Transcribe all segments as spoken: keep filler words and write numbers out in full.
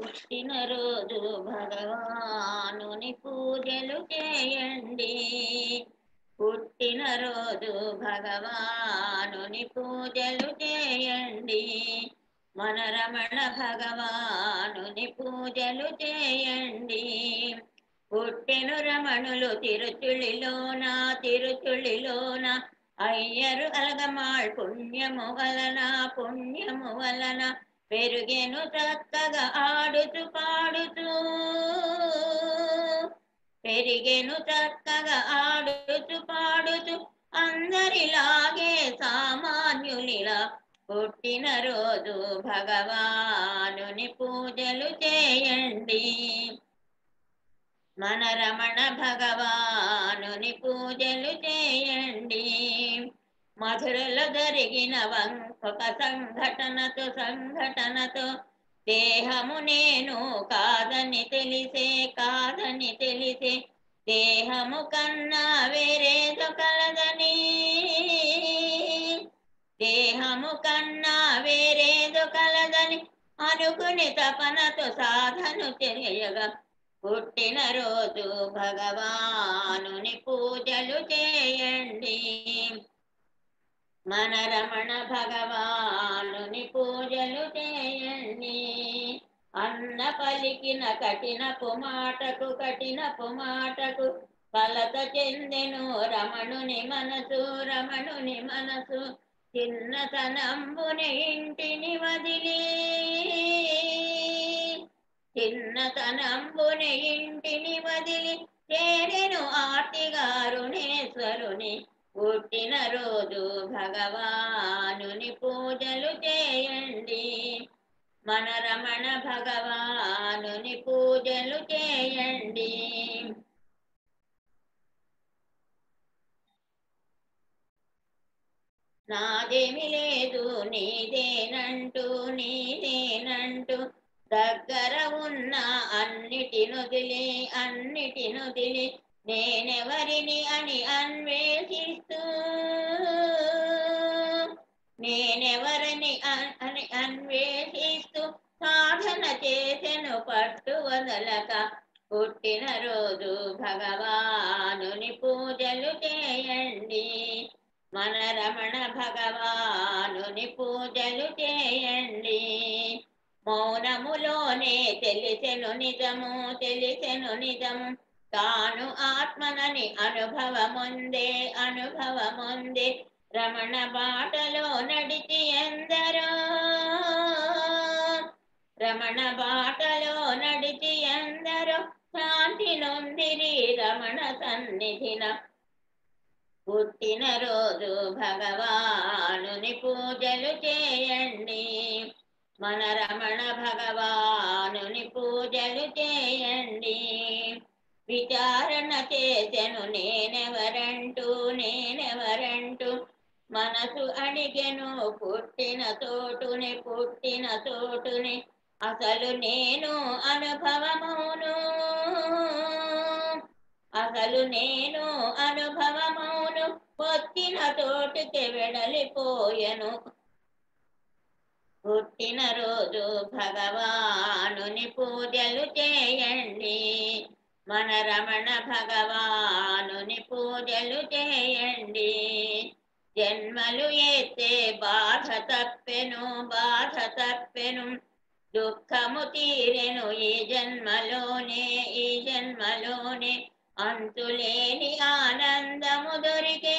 పుట్టినరోజు భగవానుని పూజలు చేయండి. పుట్టినరోజు భగవానుని పూజలు చేయండి. మన రమణ భగవానుని పూజలు చేయండి. పుట్టెను రమణులు తిరుచుళిలోన తిరుచుళిలోన అయ్యరు అలగమాళ్ పుణ్యము వలన పుణ్యము వలన పెరుగెను చక్కగా ఆడుచు పాడుచు పెరిగెను చక్కగా ఆడుచు పాడుచు అందరిలాగే సామాన్యులిలా పుట్టినరోజు భగవానుని పూజలు చేయండి. మన రమణ భగవానుని పూజలు చేయండి. మధురలో జరిగిన ఒక సంఘటనతో సంఘటనతో దేహము నేను కాదని తెలిసే కాదని తెలిసే దేహము కన్నా వేరేదో కలదని దేహము కన్నా వేరేదో కలదని అనుకుని తపనతో సాధను చేయగా పుట్టినరోజు భగవానుని పూజలు చేయండి. మన రమణ భగవానుని పూజలు చేయండి. అన్న పలికిన కఠినపు మాటకు కఠినపు మాటకు కలత చెందెను రమణుని మనసు రమణుని మనసు. చిన్నతనంబుని ఇంటిని వదిలి చిన్నతనంబుని ఇంటిని వదిలి చేరెను ఆర్తిగారుణేశ్వరుని పుట్టినరోజు భగవానుని పూజలు చేయండి. మన రమణ భగవానుని పూజలు చేయండి. నాదేమి లేదు నీదేనంటూ నీదేనంటూ దగ్గర ఉన్న అన్నిటినొదిలి అన్నిటినొదిలి నేనెవరిని అని అన్వేషిస్తూ నేనెవరిని అని అన్వేషిస్తూ సాధన చేసెను పట్టు వదలక పుట్టినరోజు భగవానుని పూజలు చేయండి. మన రమణ భగవానుని పూజలు చేయండి. మౌనములోనే తెలిసెను నిజము తెలిసెను నిజము తాను ఆత్మనని అనుభవముందే అనుభవముందే రమణ బాటలో నడిచి ఎందరో రమణ బాటలో నడిచి ఎందరో శాంతి నొందిరి రమణ సన్నిధిన పుట్టినరోజు భగవానుని పూజలు చేయండి. మన రమణ భగవానుని పూజలు చేయండి. విచారణ చేసెను నేనెవరంటూ నేనెవరంటూ మనసు అడిగెను పుట్టిన తోటుని పుట్టిన తోటుని అసలు నేను అనుభవమును అసలు నేను అనుభవమును వచ్చిన తోటికి వెడలిపోయెను. పుట్టినరోజు భగవానుని పూజలు చేయండి. మన రమణ భగవానుని పూజలు చేయండి. జన్మలు ఎత్తే బాధ తప్పెను బాధ తప్పెను దుఃఖము తీరెను ఈ జన్మలోనే ఈ జన్మలోనే అంతులేని ఆనందము దొరికే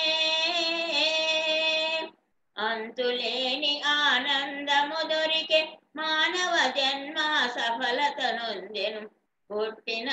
అంతులేని ఆనందము దొరికే మానవ జన్మ సఫలత నొందెను. పుట్టిన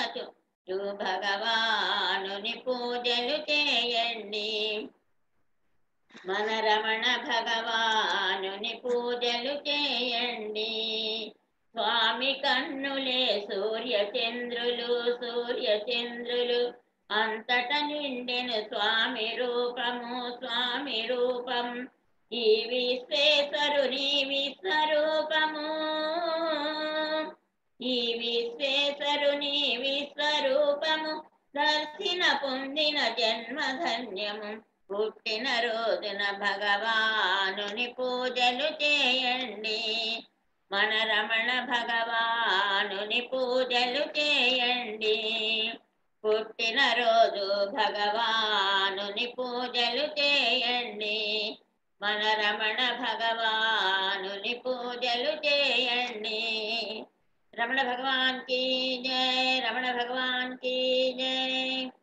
భగవానుని పూజలు చేయండి. మన రమణ భగవానుని పూజలు చేయండి. స్వామి కన్నులే సూర్య చంద్రులు సూర్య చంద్రులు అంతట నిండెను స్వామి రూపము స్వామి రూపం. ఈ విశ్వేశ్వరుని విశ్వరూపము ఈ విశ్వేశ్వరుని విశ్వరూపము దర్శన పొందిన జన్మధన్యము. పుట్టిన రోజున భగవానుని పూజలు చేయండి. మన రమణ భగవాన్ భగవానుని పూజలు చేయండి. పుట్టినరోజు భగవానుని పూజలు చేయండి. మన రమణ భగవానుని పూజలు చేయండి. రమణ భగవాన్ की जय, रमण भगवान की जय।